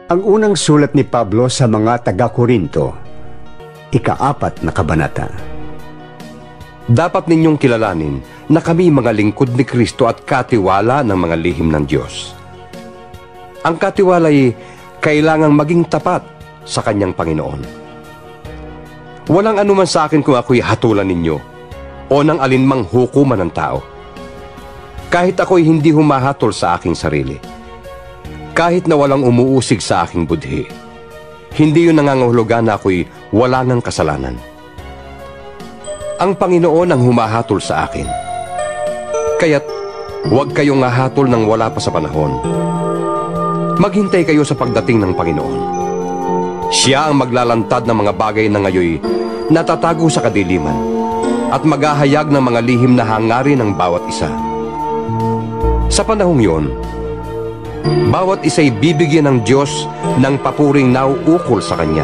Ang unang sulat ni Pablo sa mga taga-Korinto, ika-4 na kabanata. Dapat ninyong kilalanin na kami mga lingkod ni Kristo at katiwala ng mga lihim ng Diyos. Ang katiwala ay kailangang maging tapat sa Kanyang Panginoon. Walang anuman sa akin kung ako'y hatulan ninyo o ng alinmang hukuman ng tao. Kahit ako'y hindi humahatol sa aking sarili, kahit na walang umuusig sa aking budhi, hindi yun nangangahulugan na ako'y wala ngang kasalanan. Ang Panginoon ang humahatol sa akin. Kaya't huwag kayong hahatol nang wala pa sa panahon. Maghintay kayo sa pagdating ng Panginoon. Siya ang maglalantad ng mga bagay na ngayoy natatago sa kadiliman at maghahayag ng mga lihim na hangarin ng bawat isa. Sa panahong yon, bawat isa'y bibigyan ng Diyos ng papuring nauukol sa Kanya.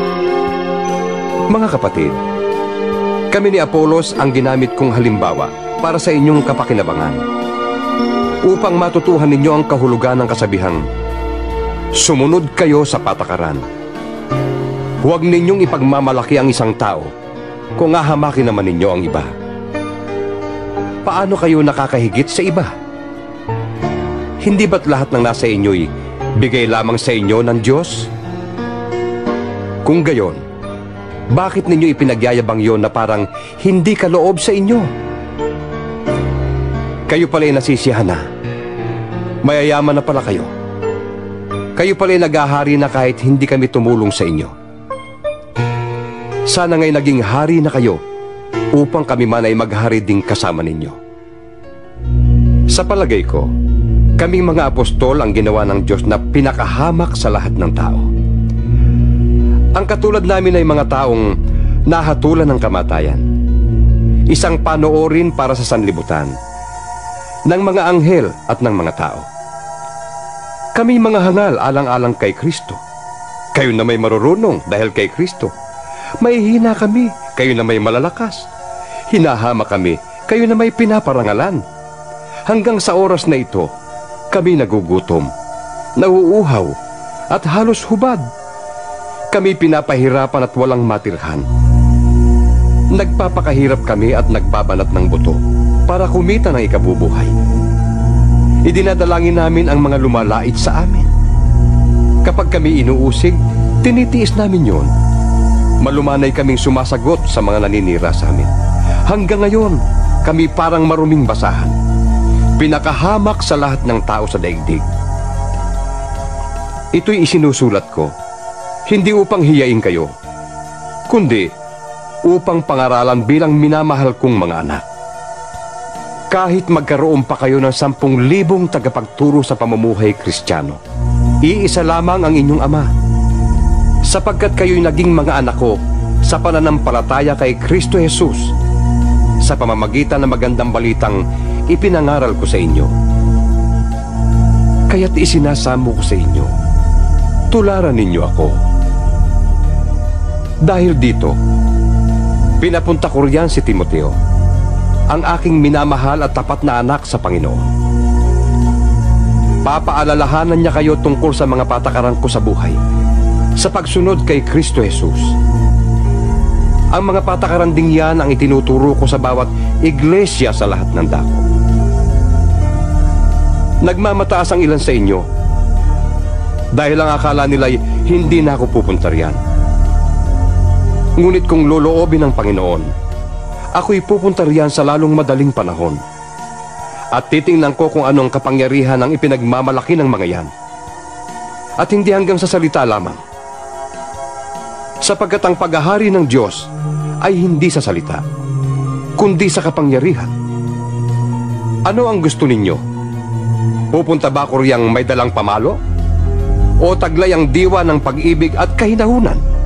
Mga kapatid, kami ni Apolos ang ginamit kong halimbawa para sa inyong kapakinabangan, upang matutuhan ninyo ang kahulugan ng kasabihang, sumunod kayo sa patakaran. Huwag ninyong ipagmamalaki ang isang tao kung ahamakin naman ninyo ang iba. Paano kayo nakakahigit sa iba? Hindi ba't lahat ng nasa inyo'y bigay lamang sa inyo ng Diyos? Kung gayon, bakit ninyo ipinagyayabang yon na parang hindi kaloob sa inyo? Kayo pala'y nasisiyahan na. Mayayaman na pala kayo. Kayo pala'y naghahari na kahit hindi kami tumulong sa inyo. Sana nga'y naging hari na kayo upang kami man ay maghari ding kasama ninyo. Sa palagay ko, kaming mga apostol ang ginawa ng Diyos na pinakahamak sa lahat ng tao. Ang katulad namin ay mga taong nahatulan ng kamatayan, isang panoorin para sa sanlibutan, ng mga anghel at ng mga tao. Kami mga hangal alang-alang kay Kristo. Kayo na may marurunong dahil kay Kristo. May hina kami, kayo na may malalakas. Hinahama kami, kayo na may pinaparangalan. Hanggang sa oras na ito, kami nagugutom, nauuhaw, at halos hubad. Kami pinapahirapan at walang matirhan. Nagpapakahirap kami at nagbabanat ng buto para kumita ng ikabubuhay. Idinadalangin namin ang mga lumalait sa amin. Kapag kami inuusig, tinitiis namin yon. Malumanay kaming sumasagot sa mga naninira sa amin. Hanggang ngayon, kami parang maruming basahan. Pinakahamak sa lahat ng tao sa daigdig. Ito'y isinusulat ko, hindi upang hiyain kayo, kundi upang pangaralan bilang minamahal kong mga anak. Kahit magkaroon pa kayo ng 10,000 tagapagturo sa pamumuhay Kristiyano, iisa lamang ang inyong Ama, sapagkat kayo'y naging mga anak ko sa pananampalataya kay Kristo Jesus, sa pamamagitan ng magandang balitang ipinangaral ko sa inyo. Kaya't isinasamo ko sa inyo, tularan ninyo ako. Dahil dito, pinapunta ko riyan si Timoteo, ang aking minamahal at tapat na anak sa Panginoon. Papaalalahanan niya kayo tungkol sa mga patakaran ko sa buhay, sa pagsunod kay Kristo Jesus. Ang mga patakaran ding yan ang itinuturo ko sa bawat iglesia sa lahat ng dako. Nagmamataas ang ilan sa inyo dahil ang akala nila'y hindi na ako pupunta riyan. Ngunit kung loloobin ng Panginoon, ako'y pupunta riyan sa lalong madaling panahon. At titingnan ko kung anong kapangyarihan ang ipinagmamalaki ng mga yan. At hindi hanggang sa salita lamang. Sapagkat ang paghahari ng Diyos ay hindi sa salita, kundi sa kapangyarihan. Ano ang gusto ninyo? Pupunta ba ko riyang may dalang pamalo? O taglay ang diwa ng pag-ibig at kahinahunan?